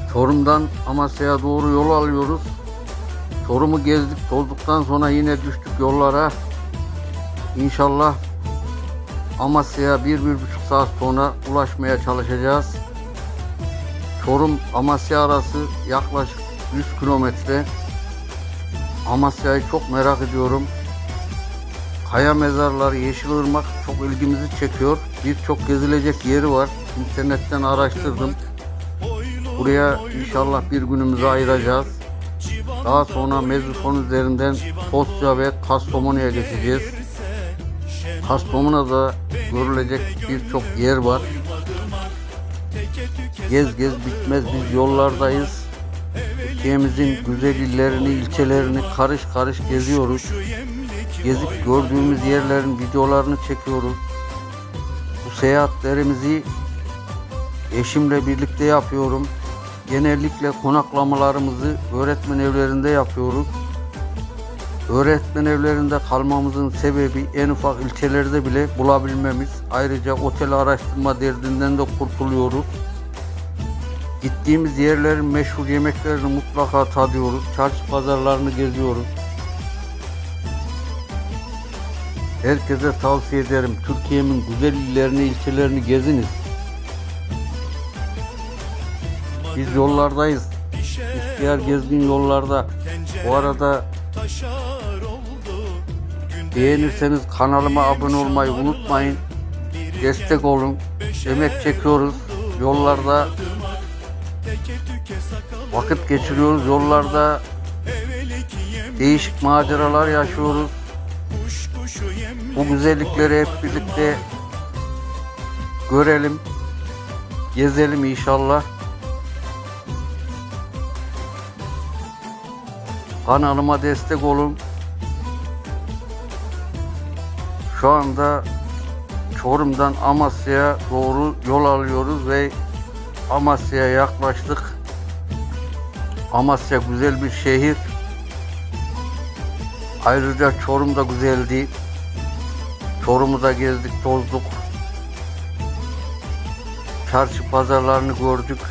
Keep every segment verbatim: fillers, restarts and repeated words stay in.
Çorum'dan Amasya'ya doğru yol alıyoruz. Çorum'u gezdik, tozduktan sonra yine düştük yollara. İnşallah Amasya'ya bir, bir buçuk saat sonra ulaşmaya çalışacağız. Çorum Amasya arası yaklaşık yüz kilometre. Amasya'yı çok merak ediyorum. Kaya mezarları, Yeşilırmak çok ilgimizi çekiyor. Birçok gezilecek yeri var. İnternetten araştırdım. Buraya inşallah bir günümüzü ayıracağız. Daha sonra Mezifon üzerinden Tosya ve Kastamonu'ya geçeceğiz. Kastamonu'da görülecek birçok yer var. Gez gez bitmez, biz yollardayız. Türkiye'mizin güzel illerini, ilçelerini karış karış geziyoruz. Gezip gördüğümüz yerlerin videolarını çekiyoruz. Bu seyahatlerimizi eşimle birlikte yapıyorum. Genellikle konaklamalarımızı öğretmen evlerinde yapıyoruz. Öğretmen evlerinde kalmamızın sebebi en ufak ilçelerde bile bulabilmemiz. Ayrıca otel araştırma derdinden de kurtuluyoruz. Gittiğimiz yerlerin meşhur yemeklerini mutlaka tadıyoruz. Çarşı pazarlarını geziyoruz. Herkese tavsiye ederim. Türkiye'nin güzel illerini, ilçelerini geziniz. Biz yollardayız. İhtiyar gezgin yollarda. Bu arada beğenirseniz kanalıma abone olmayı unutmayın. Destek olun. Emek çekiyoruz. Yollarda vakit geçiriyoruz. Yollarda değişik maceralar yaşıyoruz. Bu güzellikleri hep birlikte görelim, gezelim inşallah. Kanalıma destek olun. Şu anda Çorum'dan Amasya'ya doğru yol alıyoruz ve Amasya'ya yaklaştık. Amasya güzel bir şehir. Ayrıca Çorum da güzeldi. Çorum'u da gezdik, tozduk. Çarşı pazarlarını gördük.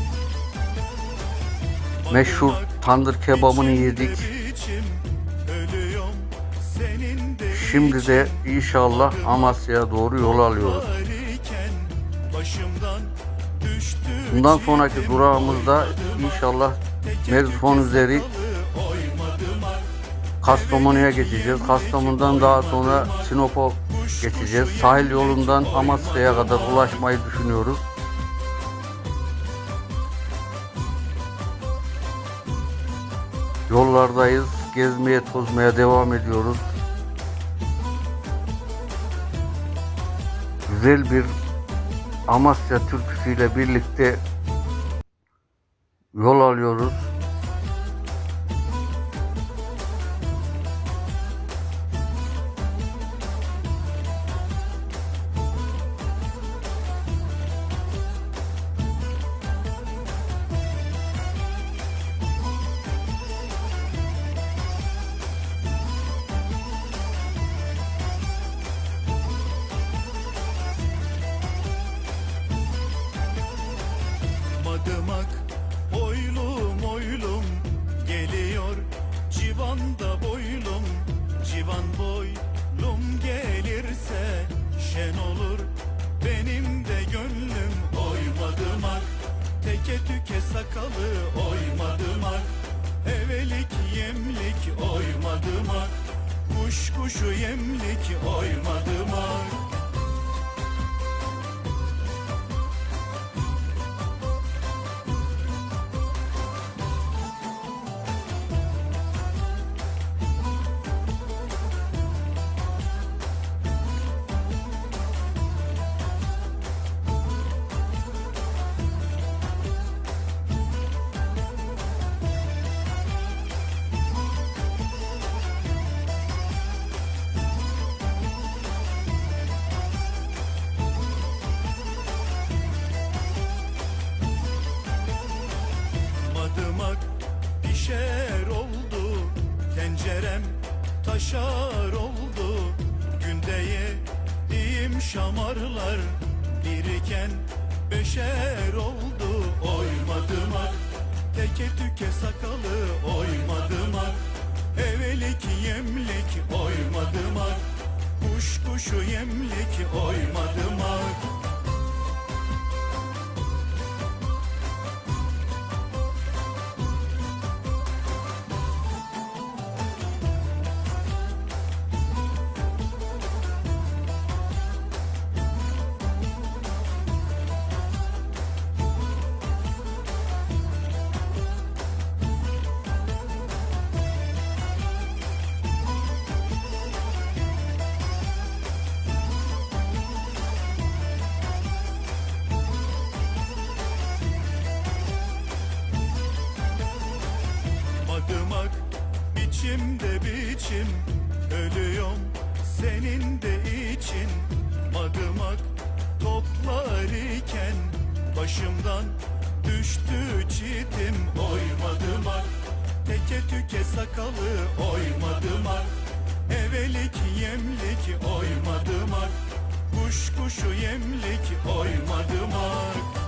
Meşhur tandır kebabını yedik. Şimdi de inşallah Amasya'ya doğru yol alıyoruz. Bundan sonraki durağımızda inşallah Mezifon üzeri Kastamonu'ya geçeceğiz. Kastamonu'dan daha sonra Sinop'a geçeceğiz. Sahil yolundan Amasya'ya kadar ulaşmayı düşünüyoruz. Yollardayız. Gezmeye, tozmaya devam ediyoruz. Güzel bir Amasya türküsüyle birlikte yol alıyoruz. Madımak oylum oylum geliyor, civanda boylum, civan boylum gelirse şen olur benim de gönlüm. Oy Madımak, teke tüke sakalı, oy Madımak, evelik yemlik, oy Madımak, kuş kuşu yemlik, oy Madımak. Madımak pişer oldu, tencerem taşar oldu. Günde yediğim şamarlar biriken beşer oldu. Oy Madımak, tüke sakalı oymadım ak. Evelik yemlik oymadım ak. Kuş kuşu yemlik oymadım ak. Madımak biçimde biçim, ölüyorum senin de için. Madımak toplar iken başımdan düştü çitim. Oy madımak teke tüke sakalı oymadım ak. Evelik yemlik oymadım ak. Kuş kuşu yemlik oymadım ak.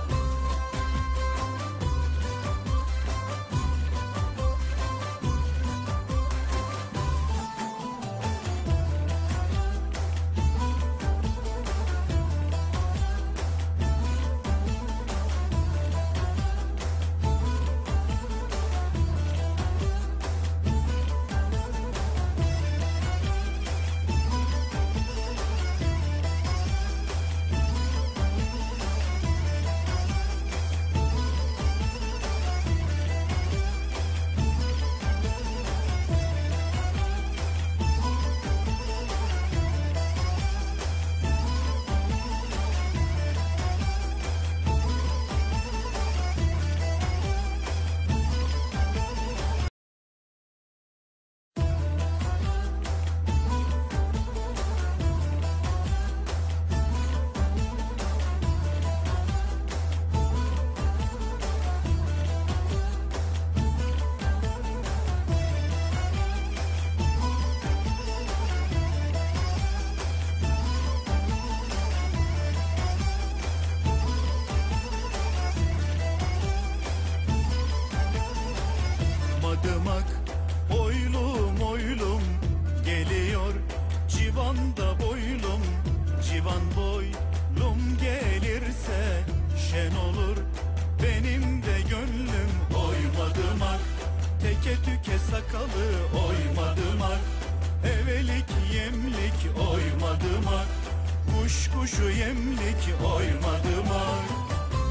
Madımak oylum oylum geliyor civanda boylum. Civan boylum gelirse şen olur benim de gönlüm. Oymadım ak teke tüke sakalı oymadım ak. Evelik yemlik oymadım ak. Kuş kuşu yemlik oymadım ak.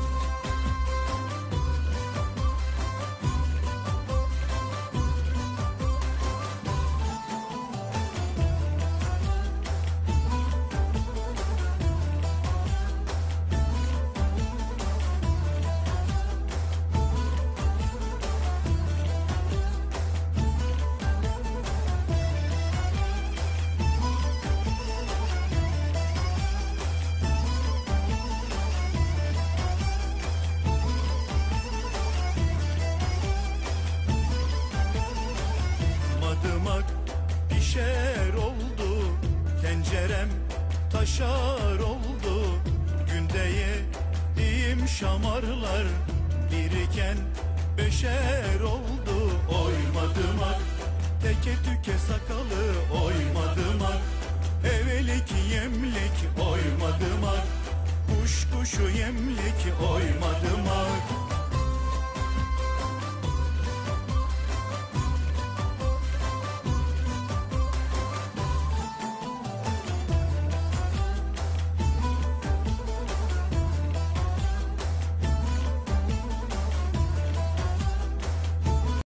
Pişer oldu tencerem, taşar oldu. Günde yediğim şamarlar biriken beşer oldu. Oymadım ak teke tüke sakalı oymadım ak. Evelik yemlik oymadım ak. Kuş kuşu yemlik oymadım ak.